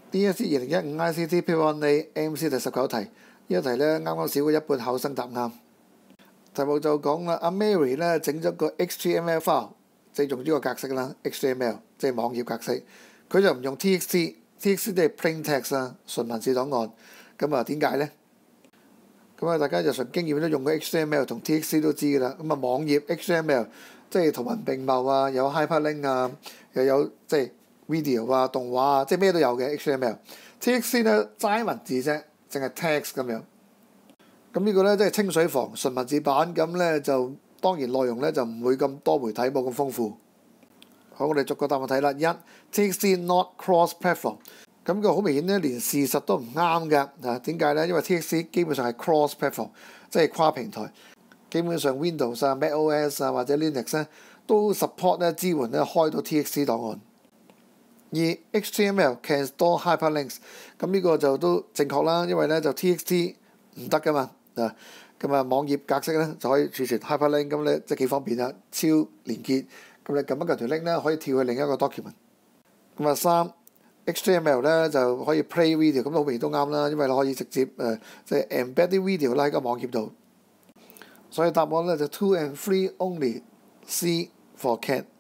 DSE 2015 ICT Paper 1A MC 第19題，呢一題咧啱啱少過一半考生答啱。題目就講啦，阿 Mary 咧整咗個 HTML file， 即係用呢個格式啦 ，HTML 即係網頁格式，佢就唔用 TXT 即係 plain text 啦，純文字檔案。咁啊點解咧？咁啊大家日常經驗都用過 HTML 同 TXT 都知㗎啦。咁啊網頁 HTML 即係圖文並茂啊，有 hyperlink 啊，又有即係 video 啊、動畫啊，即係咩都有嘅 HTML。TXT 咧齋文字啫，淨係 text 咁樣。咁呢個咧即係清水房純文字版，咁咧就當然內容咧就唔會咁多媒體，冇咁豐富。好，我哋逐個答案睇啦。一 TXT not cross platform， 咁佢好明顯咧，連事實都唔啱㗎。點解咧？因為 TXT 基本上係 cross platform， 即係跨平台。基本上 Windows 啊、macOS 啊或者 Linux 咧都 support 咧支援咧開到 TXT 檔案。而 HTML can store hyperlinks， 咁呢個就都正確啦，因為咧就 TXT 唔得㗎嘛。咁啊網頁格式咧就可以儲存 hyperlink， 咁咧即係幾方便啦，超連結。咁你撳一撳條 link 咧可以跳去另一個 document。咁啊三 HTML 咧就可以 play video， 咁好明顯都啱啦，因為你可以直接即係 embed 啲 video 啦喺個網頁度。所以答案咧就 2 and 3 only，C for cat。